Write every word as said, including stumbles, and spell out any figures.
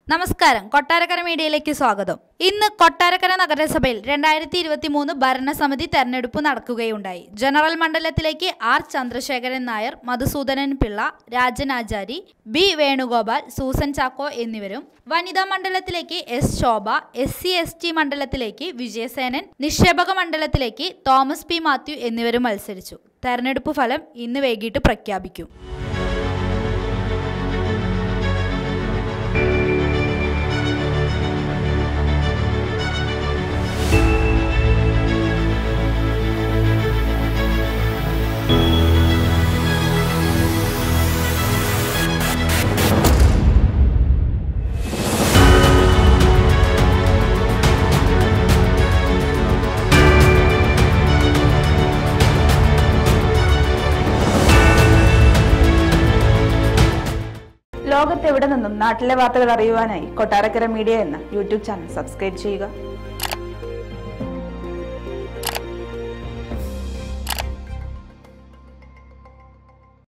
നമസ്കാരം, കൊട്ടാരക്കര മീഡിയയിലേക്ക് സ്വാഗതം. ഇന്ന് കൊട്ടാരക്കര നഗരസഭയിൽ രണ്ടായിരത്തി ഇരുപത്തി മൂന്ന് ഭരണസമിതി തെരഞ്ഞെടുപ്പ് നടക്കുകയുണ്ടായി. ജനറൽ മണ്ഡലത്തിലേക്ക് R Chandrasekharan Nair, Madhusudanan Pillai, Rajan Achari, B Venugopal, Susan Chacko എന്നിവരും, വനിതാ മണ്ഡലത്തിലേക്ക് S Shobha, S C S T മണ്ഡലത്തിലേക്ക് വിജയസേനൻ, നിക്ഷേപക മണ്ഡലത്തിലേക്ക് തോമസ് പി മാത്യു എന്നിവരും മത്സരിച്ചു. തെരഞ്ഞെടുപ്പ് ഫലം ഇന്ന് വൈകിട്ട് പ്രഖ്യാപിക്കും. ലോകത്തെവിടെ നിന്നും നാട്ടിലെ വാർത്തകൾ അറിയുവാനായി കൊട്ടാരക്കര മീഡിയ എന്ന യൂട്യൂബ് ചാനൽ സബ്സ്ക്രൈബ് ചെയ്യുക.